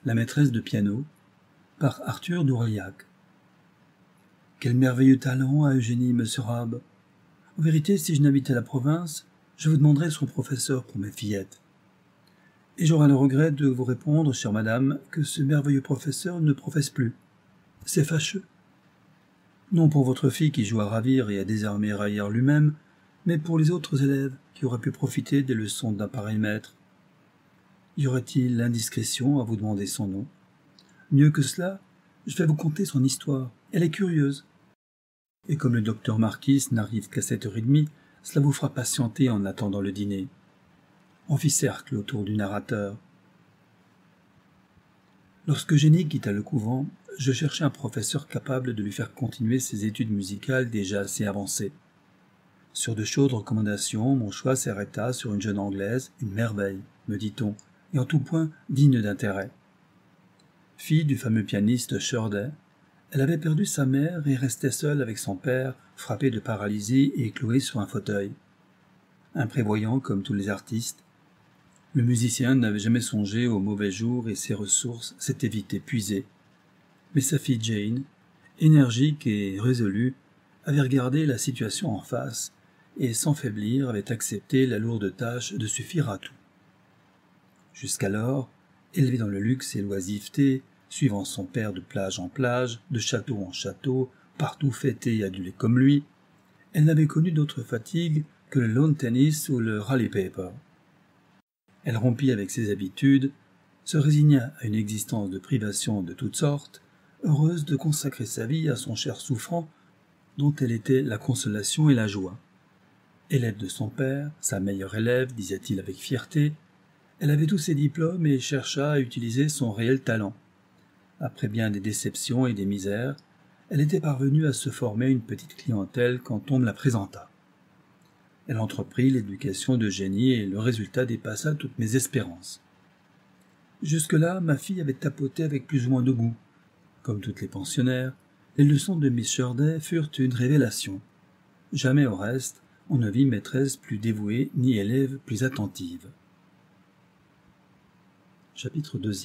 La maîtresse de piano, par Arthur d'Ourliac. Quel merveilleux talent a Eugénie Messerab. En vérité, si je n'habitais la province, je vous demanderais son professeur pour mes fillettes. Et j'aurai le regret de vous répondre, chère madame, que ce merveilleux professeur ne professe plus. C'est fâcheux. Non pour votre fille qui joue à ravir et à désarmer Raillard lui-même, mais pour les autres élèves qui auraient pu profiter des leçons d'un pareil maître. Y aurait-il l'indiscrétion à vous demander son nom? Mieux que cela, je vais vous conter son histoire. Elle est curieuse. Et comme le docteur Marquis n'arrive qu'à 7h30, cela vous fera patienter en attendant le dîner. On fit cercle autour du narrateur. Lorsque Eugénie quitta le couvent, je cherchai un professeur capable de lui faire continuer ses études musicales déjà assez avancées. Sur de chaudes recommandations, mon choix s'arrêta sur une jeune Anglaise, une merveille, me dit-on, et en tout point digne d'intérêt. Fille du fameux pianiste Shirley, elle avait perdu sa mère et restait seule avec son père, frappé de paralysie et cloué sur un fauteuil. Imprévoyant comme tous les artistes, le musicien n'avait jamais songé aux mauvais jours et ses ressources s'étaient vite épuisées. Mais sa fille Jane, énergique et résolue, avait regardé la situation en face et, sans faiblir, avait accepté la lourde tâche de suffire à tout. Jusqu'alors, élevée dans le luxe et l'oisiveté, suivant son père de plage en plage, de château en château, partout fêtée et adulée comme lui, elle n'avait connu d'autre fatigue que le lawn tennis ou le rally paper. Elle rompit avec ses habitudes, se résigna à une existence de privations de toutes sortes, heureuse de consacrer sa vie à son cher souffrant, dont elle était la consolation et la joie. Élève de son père, sa meilleure élève, disait-il avec fierté, elle avait tous ses diplômes et chercha à utiliser son réel talent. Après bien des déceptions et des misères, elle était parvenue à se former une petite clientèle quand on me la présenta. Elle entreprit l'éducation d'Eugénie et le résultat dépassa toutes mes espérances. Jusque-là, ma fille avait tapoté avec plus ou moins de goût. Comme toutes les pensionnaires, les leçons de Miss Shirley furent une révélation. Jamais au reste, on ne vit maîtresse plus dévouée ni élève plus attentive. Chapitre 2.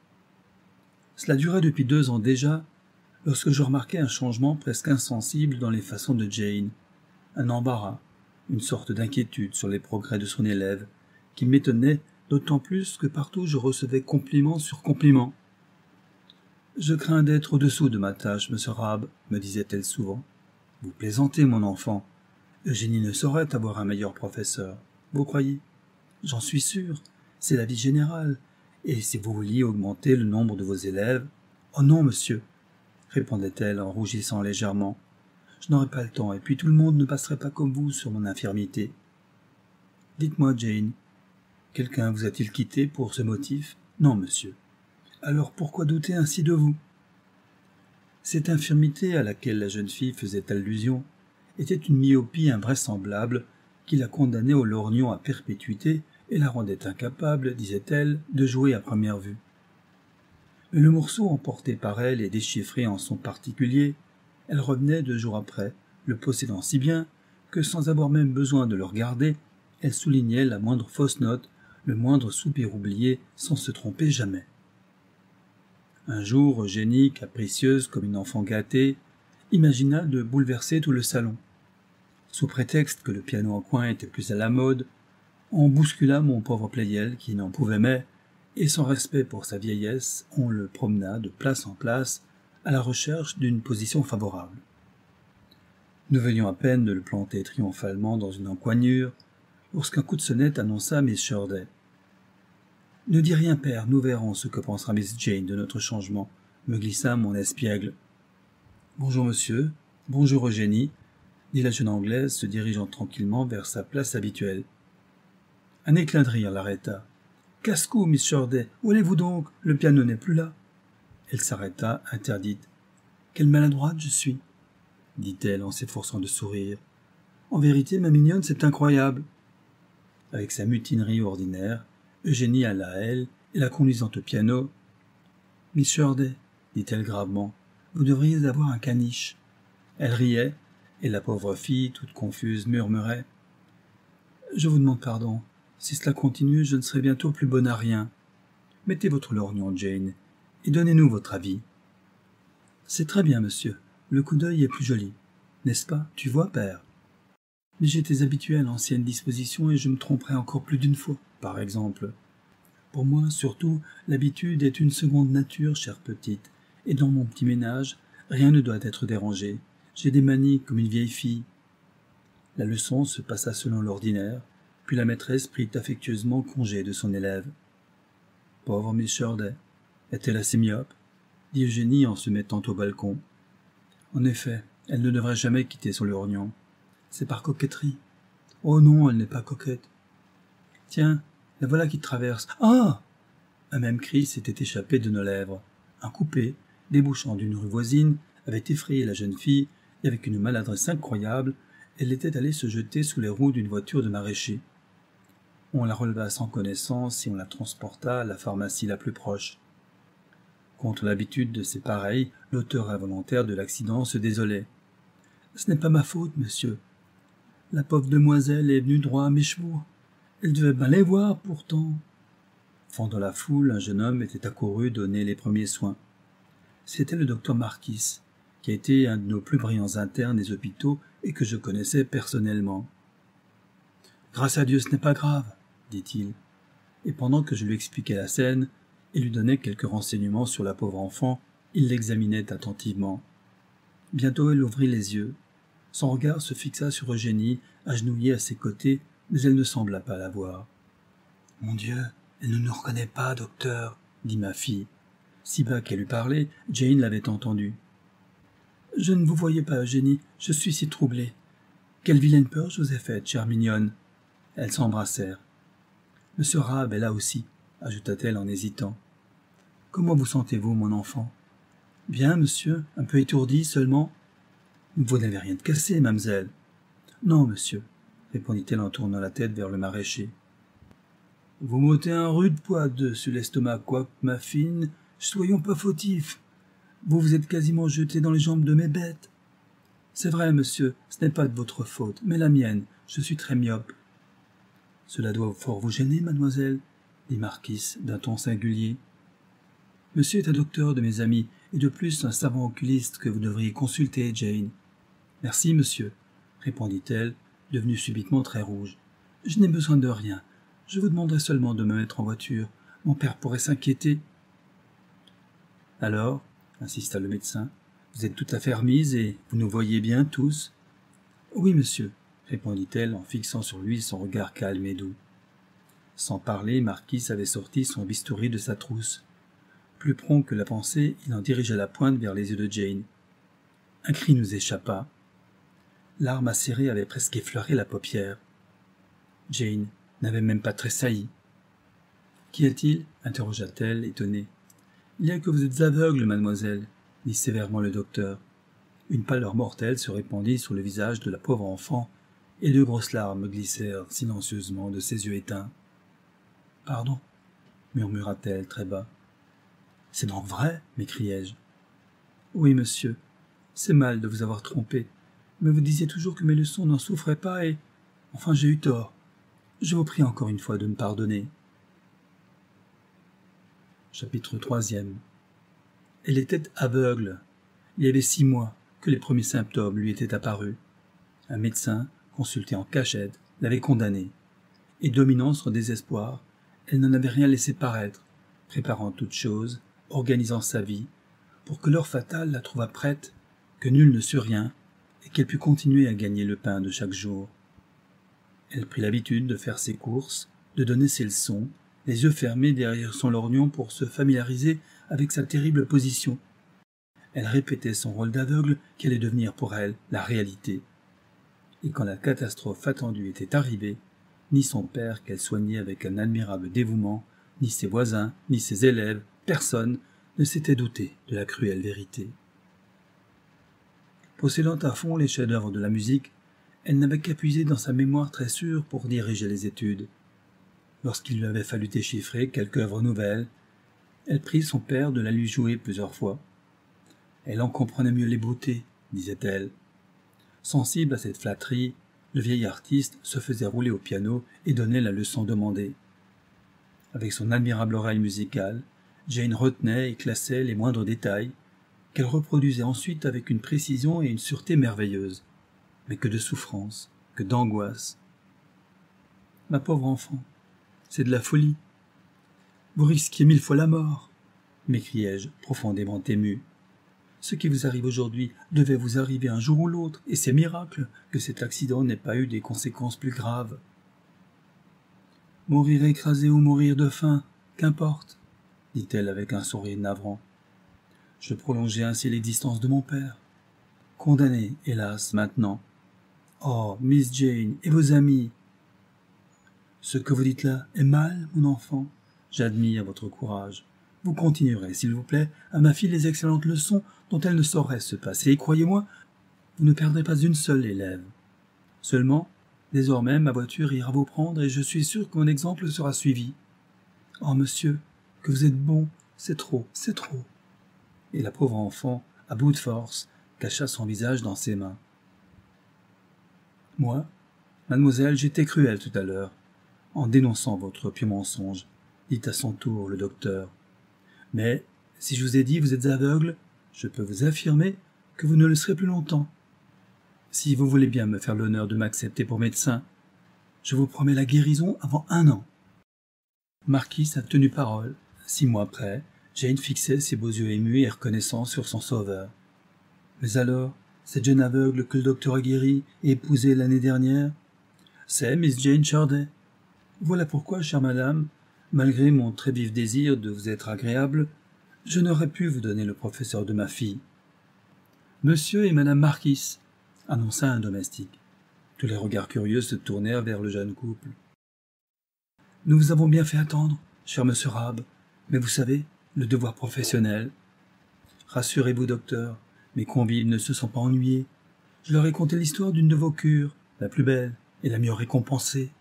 Cela durait depuis 2 ans déjà, lorsque je remarquai un changement presque insensible dans les façons de Jane, un embarras, une sorte d'inquiétude sur les progrès de son élève, qui m'étonnait d'autant plus que partout je recevais compliments sur compliments. « Je crains d'être au-dessous de ma tâche, monsieur Rab, me disait-elle souvent. « Vous plaisantez, mon enfant. Eugénie ne saurait avoir un meilleur professeur. Vous croyez? J'en suis sûr. C'est l'avis général. Et si vous vouliez augmenter le nombre de vos élèves... »« Oh non, monsieur, répondait-elle en rougissant légèrement. Je n'aurais pas le temps, et puis tout le monde ne passerait pas comme vous sur mon infirmité. Dites-moi, Jane, quelqu'un vous a-t-il quitté pour ce motif? Non, monsieur. Alors pourquoi douter ainsi de vous? Cette infirmité à laquelle la jeune fille faisait allusion était une myopie invraisemblable qui la condamnait au lorgnon à perpétuité et la rendait incapable, disait-elle, de jouer à première vue. Mais le morceau emporté par elle et déchiffré en son particulier, elle revenait 2 jours après, le possédant si bien que, sans avoir même besoin de le regarder, elle soulignait la moindre fausse note, le moindre soupir oublié, sans se tromper jamais. Un jour, Eugénie, capricieuse comme une enfant gâtée, imagina de bouleverser tout le salon. Sous prétexte que le piano en coin était plus à la mode, on bouscula mon pauvre Pleyel qui n'en pouvait mais, et sans respect pour sa vieillesse, on le promena de place en place à la recherche d'une position favorable. Nous venions à peine de le planter triomphalement dans une encoignure, lorsqu'un coup de sonnette annonça Miss Shirley. « Ne dis rien, père, nous verrons ce que pensera Miss Jane de notre changement, » me glissa mon espiègle. « Bonjour, monsieur. Bonjour, Eugénie, » dit la jeune Anglaise, se dirigeant tranquillement vers sa place habituelle. Un éclat de rire l'arrêta. « Casse-cou, Miss Shirley, où allez-vous donc? Le piano n'est plus là. » Elle s'arrêta, interdite. « Quelle maladroite je suis, » dit-elle en s'efforçant de sourire. « En vérité, ma mignonne, c'est incroyable. » Avec sa mutinerie ordinaire, Eugénie alla à elle et la conduisant au piano. « Miss Shirley, » dit-elle gravement, « vous devriez avoir un caniche. » Elle riait, et la pauvre fille, toute confuse, murmurait. « Je vous demande pardon. Si cela continue, je ne serai bientôt plus bonne à rien. Mettez votre lorgnon, Jane, et donnez-nous votre avis. C'est très bien, monsieur. Le coup d'œil est plus joli. N'est-ce pas, tu vois, père? Mais j'étais habitué à l'ancienne disposition et je me tromperais encore plus d'une fois, par exemple. Pour moi, surtout, l'habitude est une seconde nature, chère petite, et dans mon petit ménage, rien ne doit être dérangé. J'ai des manies comme une vieille fille. La leçon se passa selon l'ordinaire, puis la maîtresse prit affectueusement congé de son élève. Pauvre Miss Shirley, est-elle assez myope? Dit Eugénie en se mettant au balcon. En effet, elle ne devrait jamais quitter son lorgnon. C'est par coquetterie. Oh non, elle n'est pas coquette. Tiens, la voilà qui traverse. Ah! Un même cri s'était échappé de nos lèvres. Un coupé, débouchant d'une rue voisine, avait effrayé la jeune fille, et avec une maladresse incroyable, elle était allée se jeter sous les roues d'une voiture de maraîcher. On la releva sans connaissance et on la transporta à la pharmacie la plus proche. Contre l'habitude de ces pareils, l'auteur involontaire de l'accident se désolait. « Ce n'est pas ma faute, monsieur. La pauvre demoiselle est venue droit à mes chevaux. Elle devait bien les voir, pourtant. » Fendant la foule, un jeune homme était accouru donner les premiers soins. C'était le docteur Marquis, qui a été un de nos plus brillants internes des hôpitaux et que je connaissais personnellement. « Grâce à Dieu, ce n'est pas grave, » dit-il. Et pendant que je lui expliquais la scène et lui donnais quelques renseignements sur la pauvre enfant, il l'examinait attentivement. Bientôt elle ouvrit les yeux. Son regard se fixa sur Eugénie, agenouillée à ses côtés, mais elle ne sembla pas la voir. « Mon Dieu, elle ne nous reconnaît pas, docteur, » dit ma fille. Si bas qu'elle eût parlé, Jane l'avait entendue. « Je ne vous voyais pas, Eugénie, je suis si troublée. Quelle vilaine peur je vous ai faite, chère mignonne. » Elles s'embrassèrent. « Monsieur Rabe est là aussi, » ajouta-t-elle en hésitant. « Comment vous sentez-vous, mon enfant? »« Bien, monsieur, un peu étourdi seulement. »« Vous n'avez rien de cassé, mademoiselle. »« Non, monsieur, » répondit-elle en tournant la tête vers le maraîcher. « Vous m'ôtez un rude poids sur l'estomac, quoique, ma fine, soyons pas fautifs. Vous vous êtes quasiment jeté dans les jambes de mes bêtes. C'est vrai, monsieur, ce n'est pas de votre faute, mais la mienne, je suis très myope. »« Cela doit fort vous gêner, mademoiselle, » dit Marquis d'un ton singulier. « Monsieur est un docteur de mes amis, et de plus un savant oculiste que vous devriez consulter, Jane. »« Merci, monsieur, » répondit-elle, devenue subitement très rouge. « Je n'ai besoin de rien. Je vous demanderai seulement de me mettre en voiture. Mon père pourrait s'inquiéter. »« Alors, » insista le médecin, « vous êtes tout à fait remise et vous nous voyez bien tous ?»« Oui, monsieur, » répondit-elle en fixant sur lui son regard calme et doux. Sans parler, Marquis avait sorti son bistouri de sa trousse. Plus prompt que la pensée, il en dirigea la pointe vers les yeux de Jane. Un cri nous échappa. L'arme acérée avait presque effleuré la paupière. Jane n'avait même pas tressailli. « Qu'y a-t-il » interrogea-t-elle, étonnée. « Il y a que vous êtes aveugle, mademoiselle, » dit sévèrement le docteur. Une pâleur mortelle se répandit sur le visage de la pauvre enfant, et de grosses larmes glissèrent silencieusement de ses yeux éteints. « Pardon, » murmura-t-elle très bas. « C'est donc vrai » m'écriai-je. « Oui, monsieur, c'est mal de vous avoir trompé, mais vous disiez toujours que mes leçons n'en souffraient pas et... Enfin, j'ai eu tort. Je vous prie encore une fois de me pardonner. » Chapitre 3. Elle était aveugle. Il y avait 6 mois que les premiers symptômes lui étaient apparus. Un médecin, consulté en cachette, l'avait condamnée. Et dominant son désespoir, elle n'en avait rien laissé paraître, préparant toutes choses, organisant sa vie, pour que l'heure fatale la trouvât prête, que nul ne sût rien, et qu'elle pût continuer à gagner le pain de chaque jour. Elle prit l'habitude de faire ses courses, de donner ses leçons, les yeux fermés derrière son lorgnon pour se familiariser avec sa terrible position. Elle répétait son rôle d'aveugle qui allait devenir pour elle la réalité. Et quand la catastrophe attendue était arrivée, ni son père qu'elle soignait avec un admirable dévouement, ni ses voisins, ni ses élèves, personne ne s'était douté de la cruelle vérité. Possédant à fond les chefs-d'œuvre de la musique, elle n'avait qu'à puiser dans sa mémoire très sûre pour diriger les études. Lorsqu'il lui avait fallu déchiffrer quelque œuvre nouvelle, elle prit son père de la lui jouer plusieurs fois. Elle en comprenait mieux les beautés, disait-elle. Sensible à cette flatterie, le vieil artiste se faisait rouler au piano et donnait la leçon demandée. Avec son admirable oreille musicale, Jane retenait et classait les moindres détails, qu'elle reproduisait ensuite avec une précision et une sûreté merveilleuses. Mais que de souffrance, que d'angoisse. Ma pauvre enfant, c'est de la folie. Vous risquiez 1000 fois la mort, m'écriai-je, profondément ému. Ce qui vous arrive aujourd'hui devait vous arriver un jour ou l'autre, et c'est miracle que cet accident n'ait pas eu des conséquences plus graves. Mourir écrasé ou mourir de faim, qu'importe, dit-elle avec un sourire navrant. Je prolongeais ainsi l'existence de mon père, condamné, hélas, maintenant. Oh, Miss Jane, et vos amis? Ce que vous dites là est mal, mon enfant. J'admire votre courage. Vous continuerez, s'il vous plaît, à ma fille les excellentes leçons dont elle ne saurait se passer, et croyez-moi, vous ne perdrez pas une seule élève. Seulement, désormais, ma voiture ira vous prendre, et je suis sûr que mon exemple sera suivi. Oh, monsieur, que vous êtes bon, c'est trop, c'est trop. Et la pauvre enfant, à bout de force, cacha son visage dans ses mains. Moi, mademoiselle, j'étais cruel tout à l'heure, en dénonçant votre pieux mensonge, dit à son tour le docteur. Mais, si je vous ai dit vous êtes aveugle, je peux vous affirmer que vous ne le serez plus longtemps. Si vous voulez bien me faire l'honneur de m'accepter pour médecin, je vous promets la guérison avant 1 an. Marquis a tenu parole. 6 mois après, Jane fixait ses beaux yeux émus et reconnaissants sur son sauveur. Mais alors, cette jeune aveugle que le docteur a guérie et épousée l'année dernière, c'est Miss Jane Chardet. Voilà pourquoi, chère madame, malgré mon très vif désir de vous être agréable, je n'aurais pu vous donner le professeur de ma fille. Monsieur et madame Marquis, annonça un domestique. Tous les regards curieux se tournèrent vers le jeune couple. Nous vous avons bien fait attendre, cher monsieur Rab, mais vous savez, le devoir professionnel. Rassurez-vous, docteur, mes convives ne se sont pas ennuyés. Je leur ai conté l'histoire d'une de vos cures, la plus belle et la mieux récompensée.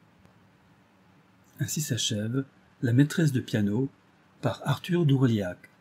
Ainsi s'achève La maîtresse de piano par Arthur d'Ourliac.